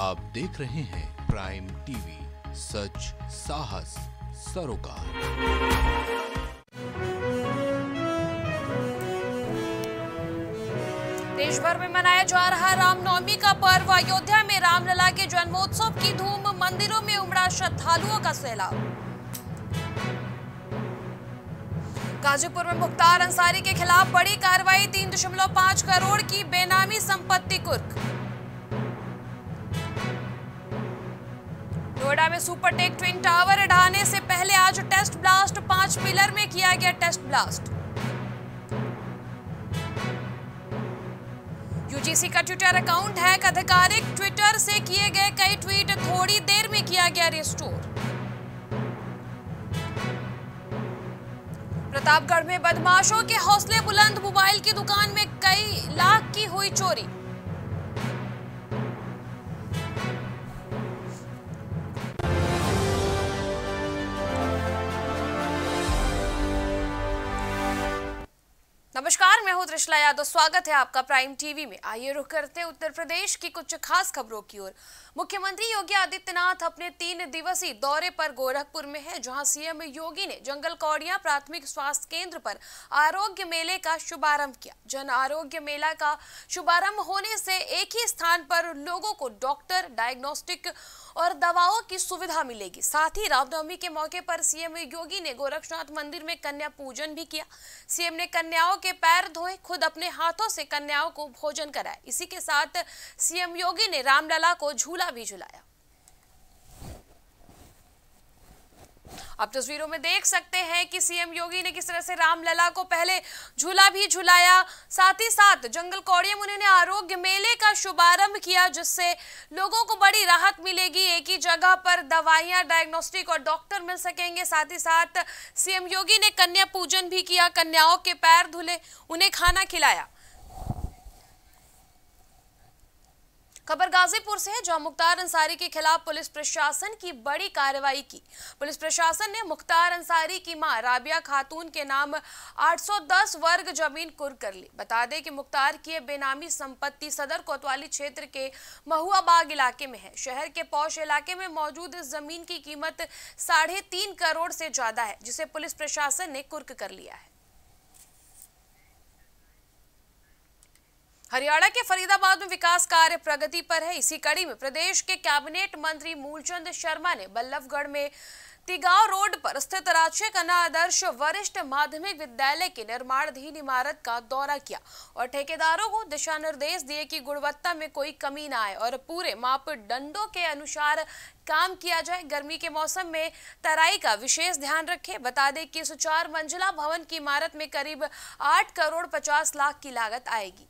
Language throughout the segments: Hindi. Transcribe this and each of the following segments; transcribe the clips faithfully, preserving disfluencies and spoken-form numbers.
आप देख रहे हैं प्राइम टीवी, सच साहस सरोकार। देश भर में मनाया जा रहा रामनवमी का पर्व। अयोध्या में रामलला के जन्मोत्सव की धूम, मंदिरों में उमड़ा श्रद्धालुओं का सैलाब। गाजीपुर में मुख्तार अंसारी के खिलाफ बड़ी कार्रवाई, तीन दशमलव पांच करोड़ की बेनामी संपत्ति कुर्क। नोएडा में सुपरटेक ट्विन टावर ढाने से पहले आज टेस्ट ब्लास्ट, पांच पिलर में किया गया टेस्ट ब्लास्ट। यूजीसी का ट्विटर अकाउंट हैक, आधिकारिक ट्विटर से किए गए कई ट्वीट थोड़ी देर में किया गया रिस्टोर। प्रतापगढ़ में बदमाशों के हौसले बुलंद, मोबाइल की दुकान में कई लाख की हुई चोरी। नमस्कार, मैं हूं त्रिशला यादव। स्वागत है आपका प्राइम टीवी में। आइए रुख करते हैं उत्तर प्रदेश की कुछ खास खबरों की ओर। मुख्यमंत्री योगी आदित्यनाथ अपने तीन दिवसीय दौरे पर गोरखपुर में है, जहां सीएम योगी ने जंगल कौड़िया प्राथमिक स्वास्थ्य केंद्र पर आरोग्य मेले का शुभारंभ किया। जन आरोग्य मेला का शुभारंभ होने से एक ही स्थान पर लोगों को डॉक्टर, डायग्नोस्टिक और दवाओं की सुविधा मिलेगी। साथ ही रामनवमी के मौके पर सीएम योगी ने गोरक्षनाथ मंदिर में कन्या पूजन भी किया। सीएम ने कन्याओं के पैर धोए, खुद अपने हाथों से कन्याओं को भोजन कराया। इसी के साथ सीएम योगी ने रामलला को झूला भी झुलाया। आप तस्वीरों में देख सकते हैं कि सीएम योगी ने किस तरह से रामलला को पहले झूला भी झुलाया। साथ ही साथ जंगल कौड़िया में उन्होंने आरोग्य मेले का शुभारंभ किया, जिससे लोगों को बड़ी राहत मिलेगी। एक ही जगह पर दवाइयां, डायग्नोस्टिक और डॉक्टर मिल सकेंगे। साथ ही साथ सीएम योगी ने कन्या पूजन भी किया, कन्याओं के पैर धुले, उन्हें खाना खिलाया। खबर गाजीपुर से है, जहां मुख्तार अंसारी के खिलाफ पुलिस प्रशासन की बड़ी कार्रवाई की। पुलिस प्रशासन ने मुख्तार अंसारी की मां राबिया खातून के नाम आठ सौ दस वर्ग जमीन कुर्क कर ली। बता दें कि मुख्तार की बेनामी संपत्ति सदर कोतवाली क्षेत्र के महुआ बाग इलाके में है। शहर के पौष इलाके में मौजूद इस जमीन की कीमत साढ़े तीन करोड़ से ज्यादा है, जिसे पुलिस प्रशासन ने कुर्क कर लिया है। हरियाणा के फरीदाबाद में विकास कार्य प्रगति पर है। इसी कड़ी में प्रदेश के कैबिनेट मंत्री मूलचंद शर्मा ने बल्लभगढ़ में तिगांव रोड पर स्थित राजकीय कन्या आदर्श वरिष्ठ माध्यमिक विद्यालय के निर्माणाधीन इमारत का दौरा किया और ठेकेदारों को दिशा निर्देश दिए कि गुणवत्ता में कोई कमी न आए और पूरे मापदंडों के अनुसार काम किया जाए। गर्मी के मौसम में तराई का विशेष ध्यान रखें। बता दें कि इस चार मंजिला भवन की इमारत में करीब आठ करोड़ पचास लाख की लागत आएगी।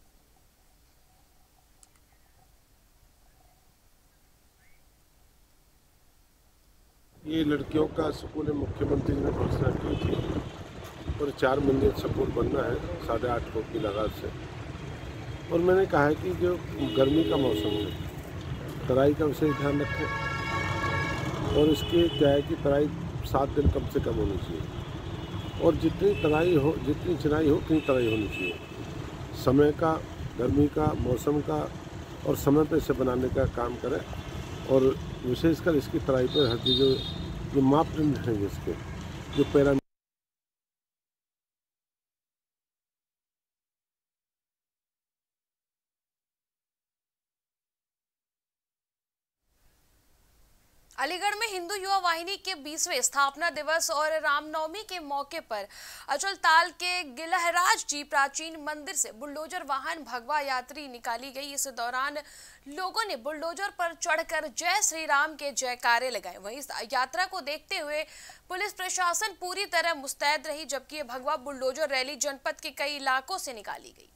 ये लड़कियों का स्कूल है, मुख्यमंत्री ने घोषणा की थी और चार मंजिल स्कूल बनना है साढ़े आठ करोड़ की लागत से। और मैंने कहा है कि जो गर्मी का मौसम है, तराई का विशेष ध्यान रखें और इसके क्या है कि तराई सात दिन कम से कम होनी चाहिए और जितनी तराई हो, जितनी चिनाई हो उतनी तराई होनी चाहिए। समय का, गर्मी का, मौसम का और समय पर इसे बनाने का काम करें और विशेषकर इसकी तराई पर हर चीज़ जो मापदंड हैं, इसके जो पैरा अलीगढ़ में हिंदू युवा वाहिनी के बीसवें स्थापना दिवस और रामनवमी के मौके पर अचलताल के गिलहराज जी प्राचीन मंदिर से बुलडोजर वाहन भगवा यात्री निकाली गई। इस दौरान लोगों ने बुलडोजर पर चढ़कर जय श्री राम के जयकारे लगाए। वहीं इस यात्रा को देखते हुए पुलिस प्रशासन पूरी तरह मुस्तैद रही, जबकि ये भगवा बुलडोजर रैली जनपद के कई इलाकों से निकाली गई।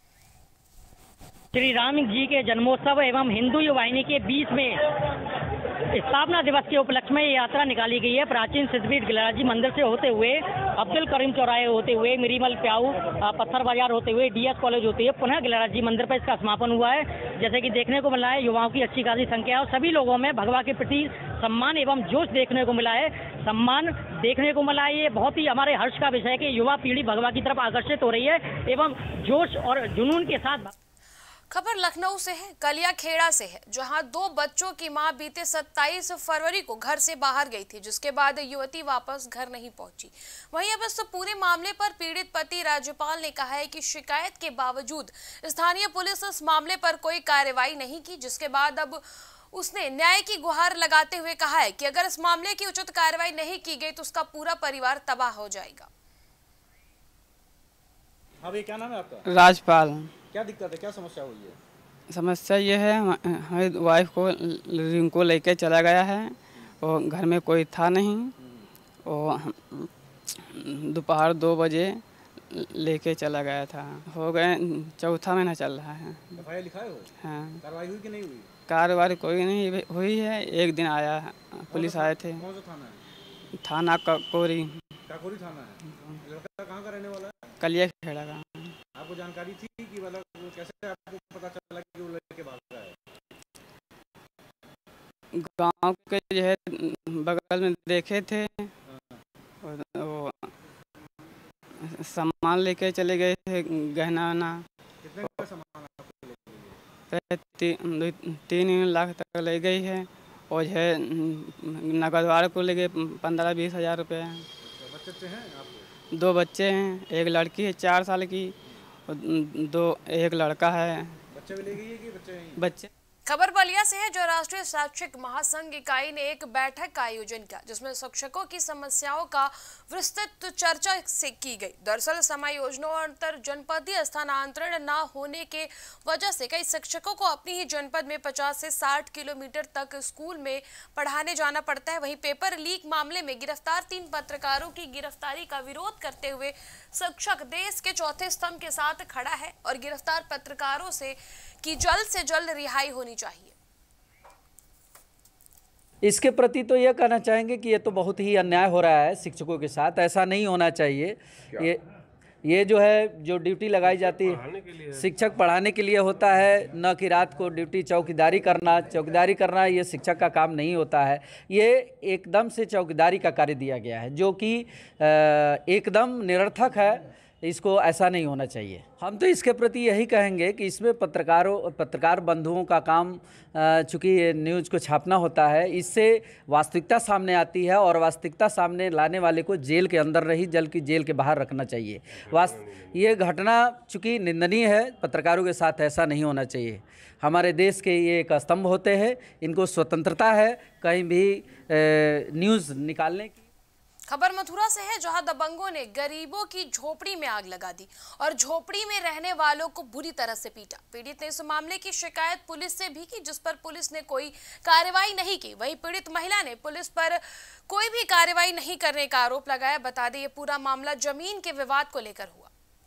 श्री राम जी के जन्मोत्सव एवं हिंदू युवा वाहिनी के बीसवें स्थापना दिवस के उपलक्ष्य में ये यात्रा निकाली गई है। प्राचीन सिद्धपीठ गिलहराजी मंदिर से होते हुए अब्दुल करीम चौराहे होते हुए मिरीमल प्याऊ पत्थर बाजार होते हुए डीएस कॉलेज होते हुए पुनः गिलहराजी मंदिर पर इसका समापन हुआ है। जैसे कि देखने को मिला है, युवाओं की अच्छी खासी संख्या है और सभी लोगों में भगवा के प्रति सम्मान एवं जोश देखने को मिला है। सम्मान देखने को मिला है, ये बहुत ही हमारे हर्ष का विषय है कि युवा पीढ़ी भगवा की तरफ आकर्षित हो रही है एवं जोश और जुनून के साथ। खबर लखनऊ से है, कलिया खेड़ा से है, जहां दो बच्चों की मां बीते सत्ताईस फरवरी को घर से बाहर गई थी, जिसके बाद युवती वापस घर नहीं पहुंची। वहीं अब इस पूरे मामले पर पीड़ित पति राज्यपाल ने कहा है कि शिकायत के बावजूद स्थानीय पुलिस इस मामले पर कोई कार्रवाई नहीं की, जिसके बाद अब उसने न्याय की गुहार लगाते हुए कहा है कि अगर इस मामले की उचित कार्रवाई नहीं की गई तो उसका पूरा परिवार तबाह हो जाएगा। हाँ भैया, क्या नाम है आपका? राजपाल। क्या दिक्कत है, क्या समस्या हुई है? समस्या ये है, हमारी वाइफ को रिंग को लेके चला गया है और घर में कोई था नहीं और दोपहर दो बजे लेके चला गया था। हो गए चौथा महीना चल रहा है। एफ आई आर लिखाए हो? हाँ। कार्रवाई हुई कि नहीं हुई? कार्रवाई कोई नहीं हुई है। एक दिन आया पुलिस आए थे। कौन सा थाना है? थाना काकोरी। काकोरी थाना है। लड़का कहाँ का रहने वाला है? कलिया खेड़ा का। आपको जानकारी थी कि मतलब कैसे आपको पता चला कि वो लड़के भाग रहा है? गांव के जो है बगल में देखे थे और वो सामान लेके चले गए थे, गहना वहना। कितने का सामान आपको लेके गए? ती, तीन लाख तक ले गई है और जो है नगदवार को ले गए पंद्रह बीस हजार रुपये। बच्चे बच्चे हैं आपको? दो बच्चे हैं, एक लड़की है चार साल की और दो एक लड़का है। बच्चे भी ले गई है कि बच्चे हैं? बच्चे। खबर बलिया से है, जो राष्ट्रीय शैक्षिक महासंघ इकाई ने एक बैठक का आयोजन किया, जिसमें शिक्षकों की समस्याओं का विस्तृत चर्चा से की गई। दरअसल समायोजनों और अंतर जनपदीय स्थानांतरण न होने के वजह से कई शिक्षकों को अपनी ही जनपद में पचास से साठ किलोमीटर तक स्कूल में पढ़ाने जाना पड़ता है। वहीं पेपर लीक मामले में गिरफ्तार तीन पत्रकारों की गिरफ्तारी का विरोध करते हुए शिक्षक देश के चौथे स्तंभ के साथ खड़ा है और गिरफ्तार पत्रकारों से कि जल्द से जल्द रिहाई होनी चाहिए। इसके प्रति तो ये कहना चाहेंगे कि ये तो बहुत ही अन्याय हो रहा है शिक्षकों के साथ, ऐसा नहीं होना चाहिए। ये ये जो है जो ड्यूटी लगाई जाती है शिक्षक पढ़ाने के लिए होता है, न कि रात को ड्यूटी चौकीदारी करना चौकीदारी करना ये शिक्षक का काम नहीं होता है। ये एकदम से चौकीदारी का कार्य दिया गया है जो कि एकदम निरर्थक है। इसको ऐसा नहीं होना चाहिए। हम तो इसके प्रति यही कहेंगे कि इसमें पत्रकारों पत्रकार बंधुओं का काम, चूँकि ये न्यूज़ को छापना होता है, इससे वास्तविकता सामने आती है और वास्तविकता सामने लाने वाले को जेल के अंदर नहीं बल्कि जेल के बाहर रखना चाहिए। वास्त ये घटना चूँकि निंदनीय है, पत्रकारों के साथ ऐसा नहीं होना चाहिए। हमारे देश के ये एक स्तंभ होते हैं, इनको स्वतंत्रता है कहीं भी न्यूज़ निकालने की। खबर मथुरा से है, जहां दबंगों ने गरीबों की झोपड़ी में आग लगा दी और झोपड़ी में रहने वालों को बुरी तरह से पीटा। पीड़ित ने इस मामले की शिकायत पुलिस से भी की, जिस पर पुलिस ने कोई कार्रवाई नहीं की। वहीं पीड़ित महिला ने पुलिस पर कोई भी कार्रवाई नहीं करने का आरोप लगाया। बता दें, ये पूरा मामला जमीन के विवाद को लेकर हुआ।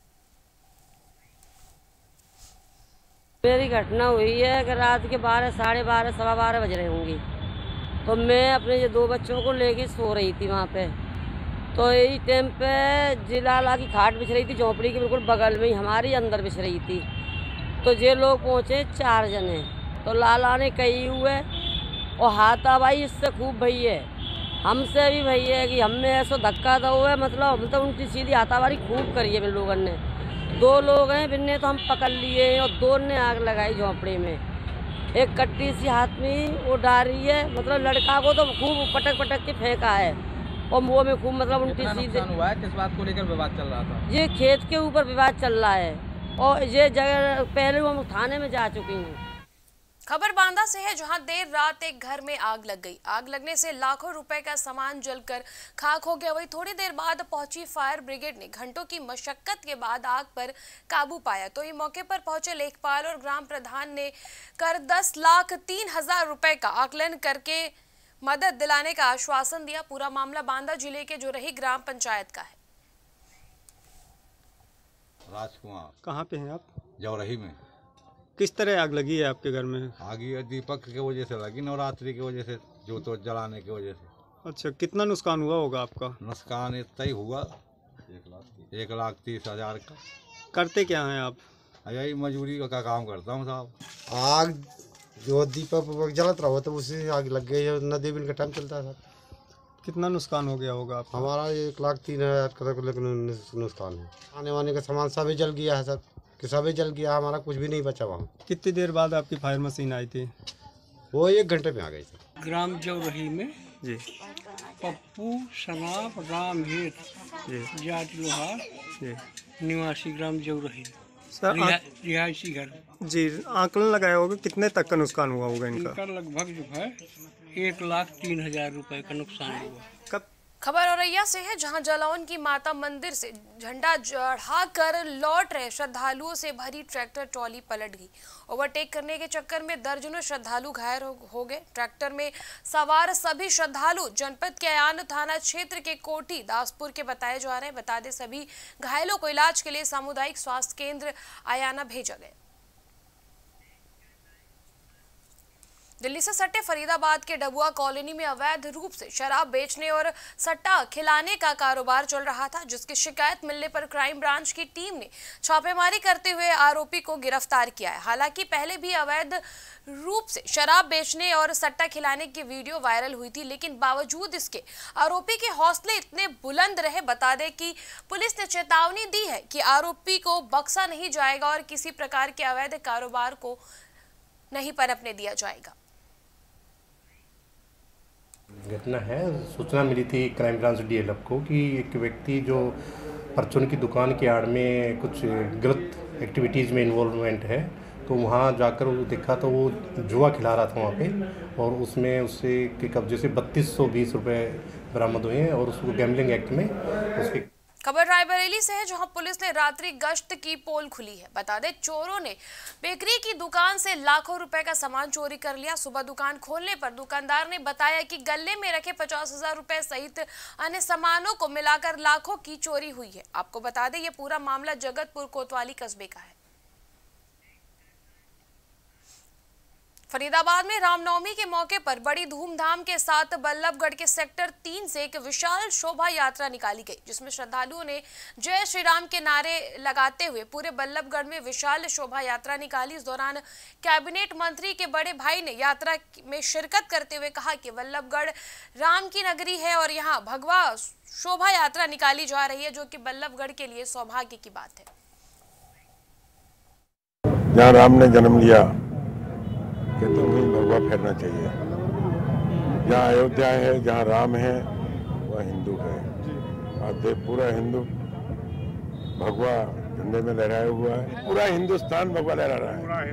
मेरी घटना हुई है कि रात के बारह साढ़े बारह सवा बारह बज रहे होंगी, तो मैं अपने ये दो बच्चों को लेके सो रही थी वहाँ पे। तो इस टाइम पे जिलाला की खाट बिछ रही थी, झोंपड़ी के बिल्कुल बगल में ही हमारी अंदर बिछ रही थी। तो ये लोग पहुँचे चार जने, तो लाला ने कही हुए और हाथापाई इससे खूब भई है, हमसे भी भई है कि हमें ऐसा धक्का दो है, मतलब मतलब उनकी सीधी हाथापाई खूब करी है। लोगों ने दो लोग हैं बिन्ने तो हम पकड़ लिए और दो ने आग लगाई झोंपड़ी में। एक कट्टी सी हाथ में वो डाल रही है, मतलब लड़का को तो खूब पटक पटक के फेंका है और मुँह में खूब, मतलब उनकी सीधे हुआ है। किस बात को लेकर विवाद चल रहा था? ये खेत के ऊपर विवाद चल रहा है और ये जगह पहले हम थाने में जा चुकी हूँ। खबर बांदा से है, जहां देर रात एक घर में आग लग गई। आग लगने से लाखों रुपए का सामान जलकर खाक हो गया। वहीं थोड़ी देर बाद पहुंची फायर ब्रिगेड ने घंटों की मशक्कत के बाद आग पर काबू पाया। तो ये मौके पर पहुंचे लेखपाल और ग्राम प्रधान ने कर दस लाख तीन हजार रुपए का आकलन करके मदद दिलाने का आश्वासन दिया। पूरा मामला बांदा जिले के जोरही ग्राम पंचायत का है। राजकुमार। कहाँ पे हैं आप? जौरही में। किस तरह आग लगी है आपके घर में? आग दीपक की वजह से लगी, नवरात्रि की वजह से, जो तो जलाने की वजह से। अच्छा, कितना नुकसान हुआ होगा आपका? नुकसान इतना ही हुआ एक लाख एक लाख तीस हजार का। करते क्या हैं आप? यही मजदूरी का काम करता हूँ साहब। आग जो दीपक जलत रहा तो उससे आग लग गई है। नदी बिल का टाइम चलता है। कितना नुकसान हो गया होगा आपका? हमारा एक लाख तीन हजार का नुकसान है। आने वाने का सामान सब जल गया है सब। कि सभी जल गया, हमारा कुछ भी नहीं बचा वहाँ। कितनी देर बाद आपकी फायर मशीन आई थी? वो एक घंटे में आ गई थी। ग्राम जौरही में जी पप्पू सनाप राम हीर जी जाट लोहार जी निवासी ग्राम जौरही सर रिहा, रिहायशी घर जी आंकलन लगाया होगा कितने तक का नुकसान हुआ होगा इनका? इनका लगभग जो है एक लाख तीन हजार रुपए का नुकसान हुआ। कब खबर औरैया से है, जहां जलौन की माता मंदिर से झंडा चढ़ाकर लौट रहे श्रद्धालुओं से भरी ट्रैक्टर ट्रॉली पलट गई। ओवरटेक करने के चक्कर में दर्जनों श्रद्धालु घायल हो गए। ट्रैक्टर में सवार सभी श्रद्धालु जनपद के अयान थाना क्षेत्र के कोठी दासपुर के बताए जा रहे हैं। बता दें, सभी घायलों को इलाज के लिए सामुदायिक स्वास्थ्य केंद्र अयाना भेजा गया। दिल्ली से सटे फरीदाबाद के डबुआ कॉलोनी में अवैध रूप से शराब बेचने और सट्टा खिलाने का कारोबार चल रहा था, जिसकी शिकायत मिलने पर क्राइम ब्रांच की टीम ने छापेमारी करते हुए आरोपी को गिरफ्तार किया है। हालांकि पहले भी अवैध रूप से शराब बेचने और सट्टा खिलाने की वीडियो वायरल हुई थी, लेकिन बावजूद इसके आरोपी के हौसले इतने बुलंद रहे। बता दें कि पुलिस ने चेतावनी दी है कि आरोपी को बख्शा नहीं जाएगा और किसी प्रकार के अवैध कारोबार को नहीं पनपने दिया जाएगा। घटना है, सूचना मिली थी क्राइम ब्रांच डीएलएफ को कि एक व्यक्ति जो परचून की दुकान के आड़ में कुछ गलत एक्टिविटीज़ में इन्वॉल्वमेंट है, तो वहाँ जाकर वो देखा तो वो जुआ खिला रहा था वहाँ पे, और उसमें उससे के कब्जे से बत्तीस सौ बीस रुपये बरामद हुए हैं और उसको गैम्बलिंग एक्ट में उसके। खबर रायबरेली से है, जहां पुलिस ने रात्रि गश्त की पोल खुली है। बता दें, चोरों ने बेकरी की दुकान से लाखों रुपए का सामान चोरी कर लिया। सुबह दुकान खोलने पर दुकानदार ने बताया कि गले में रखे पचास हजार रुपए सहित अन्य सामानों को मिलाकर लाखों की चोरी हुई है। आपको बता दें, ये पूरा मामला जगतपुर कोतवाली कस्बे का है। फरीदाबाद में रामनवमी के मौके पर बड़ी धूमधाम के साथ बल्लभगढ़ के सेक्टर तीन से एक विशाल शोभा यात्रा निकाली गई, जिसमें श्रद्धालुओं ने जय श्री राम के नारे लगाते हुए पूरे बल्लभगढ़ में विशाल शोभा यात्रा निकाली। इस दौरान कैबिनेट मंत्री के बड़े भाई ने यात्रा में शिरकत करते हुए कहा कि बल्लभगढ़ राम की नगरी है और यहाँ भगवा शोभा यात्रा निकाली जा रही है, जो कि बल्लभगढ़ के लिए सौभाग्य की बात है। जहाँ राम ने जन्म लिया कि तो वहीं भगवा फहरना चाहिए। जहाँ अयोध्या है, जहाँ राम है, वह हिंदू है। और देख पूरा हिंदू भगवा झंडे में लहराया हुआ है, पूरा हिंदुस्तान भगवा लहरा रहा है।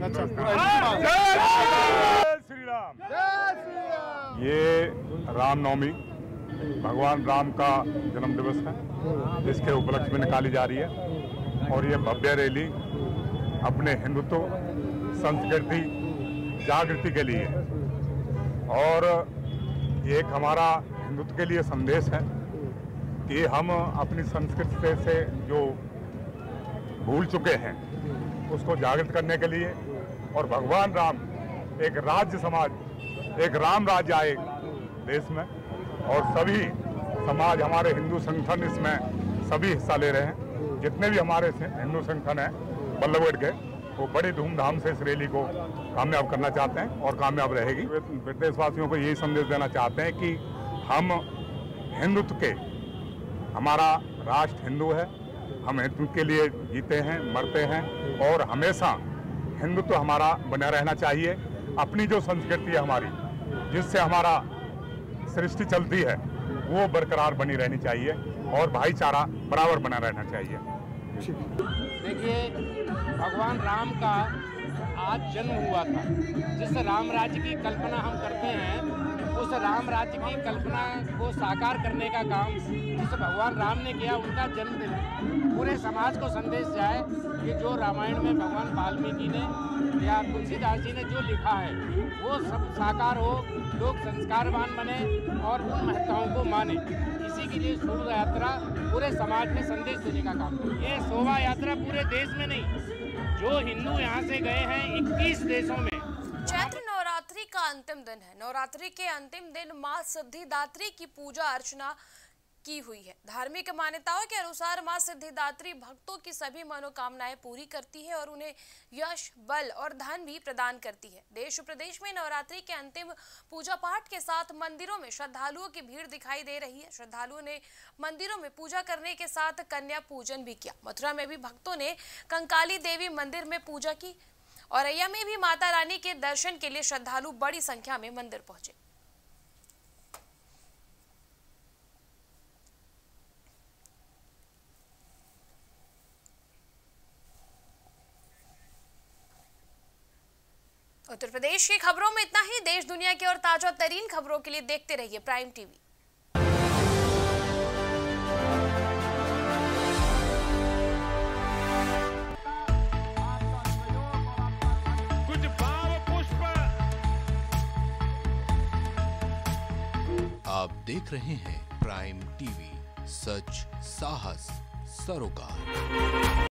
जय श्री राम। ये रामनवमी भगवान राम का जन्म दिवस है, जिसके उपलक्ष्य में निकाली जा रही है, और ये भव्य रैली अपने हिंदुत्व संस्कृति जागृति के लिए, और एक हमारा हिंदुत्व के लिए संदेश है कि हम अपनी संस्कृति से जो भूल चुके हैं उसको जागृत करने के लिए, और भगवान राम एक राज्य समाज, एक राम राज्य आए देश में, और सभी समाज हमारे हिंदू संगठन इसमें सभी हिस्सा ले रहे हैं। जितने भी हमारे हिंदू संगठन हैं बल्लभगढ़ के, वो बड़ी धूमधाम से इस रैली को कामयाब करना चाहते हैं और कामयाब रहेगी। वे देशवासियों को यही संदेश देना चाहते हैं कि हम हिंदुत्व के, हमारा राष्ट्र हिंदू है, हम हिंदुत्व के लिए जीते हैं, मरते हैं, और हमेशा हिंदुत्व हमारा बना रहना चाहिए। अपनी जो संस्कृति है हमारी, जिससे हमारा सृष्टि चलती है, वो बरकरार बनी रहनी चाहिए और भाईचारा बराबर बना रहना चाहिए। देखिए, भगवान राम का आज जन्म हुआ था। जिस राम राज्य की कल्पना हम करते हैं, उस राम राज्य की कल्पना को साकार करने का काम जिस भगवान राम ने किया, उनका जन्मदिन पूरे समाज को संदेश जाए कि जो रामायण में भगवान वाल्मीकि ने या तुलसीदास जी ने जो लिखा है वो सब साकार हो, लोग संस्कारवान बने और उन महत्ताओं को माने। इसी के लिए शोभा यात्रा पूरे समाज में संदेश देने का काम। ये शोभा यात्रा पूरे देश में नहीं, जो हिंदू यहाँ से गए हैं इक्कीस देशों में। चैत्र नवरात्रि का अंतिम दिन है। नवरात्रि के अंतिम दिन मां सिद्धिदात्री की पूजा अर्चना की हुई है। धार्मिक मान्यताओं के अनुसार मां सिद्धिदात्री भक्तों की सभी मनोकामनाएं पूरी करती है और उन्हें यश, बल और धन भी प्रदान करती है। देश प्रदेश में नवरात्रि के अंतिम पूजा पाठ के साथ मंदिरों में श्रद्धालुओं की भीड़ दिखाई दे रही है। श्रद्धालुओं ने मंदिरों में पूजा करने के साथ कन्या पूजन भी किया। मथुरा में भी भक्तों ने कंकाली देवी मंदिर में पूजा की। औरैया में भी माता रानी के दर्शन के लिए श्रद्धालु बड़ी संख्या में मंदिर पहुंचे। उत्तर प्रदेश की खबरों में इतना ही। देश दुनिया की और ताजा तरीन खबरों के लिए देखते रहिए प्राइम टीवी। कुछ भाव पुष्प। आप देख रहे हैं प्राइम टीवी, सच, साहस, सरोकार।